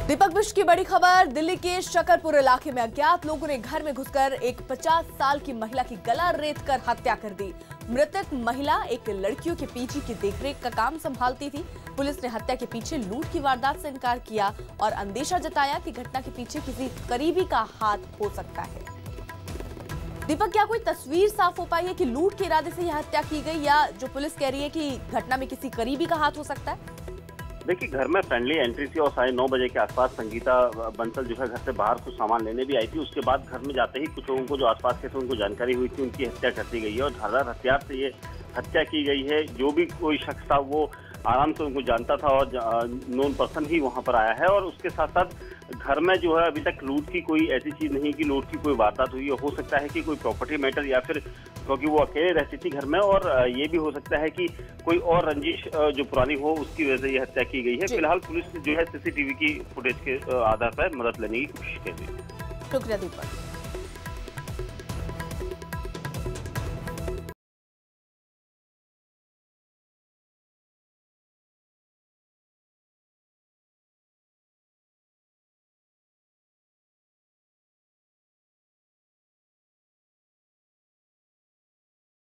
दीपक मिश्र की बड़ी खबर। दिल्ली के शकरपुर इलाके में अज्ञात लोगों ने घर में घुसकर एक 50 साल की महिला की गला रेतकर हत्या कर दी। मृतक महिला एक लड़कियों के पीजी की देखरेख का काम संभालती थी। पुलिस ने हत्या के पीछे लूट की वारदात से इनकार किया और अंदेशा जताया कि घटना के पीछे किसी करीबी का हाथ हो सकता है। दीपक, क्या कोई तस्वीर साफ हो पाई है कि लूट के इरादे से यह हत्या की गई या जो पुलिस कह रही है कि घटना में किसी करीबी का हाथ हो सकता है? देखिए, घर में फ्रेंडली एंट्री थी और 9:30 बजे के आसपास संगीता बंसल जो है घर से बाहर कुछ सामान लेने भी आई थी। उसके बाद घर में जाते ही कुछ लोगों को जो आसपास के थे उनको जानकारी हुई थी उनकी हत्या कर दी गई है और धारदार हथियार से ये हत्या की गई है। जो भी कोई शख्स था वो आराम से उनको जानता था और नोन पर्सन ही वहां पर आया है। और उसके साथ साथ घर में जो है अभी तक लूट की कोई ऐसी चीज नहीं कि लूट की कोई वारदात हुई है। हो सकता है कि कोई प्रॉपर्टी मैटर या फिर क्योंकि वो अकेले रहती थी घर में, और ये भी हो सकता है कि कोई और रंजिश जो पुरानी हो उसकी वजह से ये हत्या की गई है। फिलहाल पुलिस जो है सीसीटीवी की फुटेज के आधार पर मदद लेने की कोशिश कर रही है। शुक्रिया दीपक।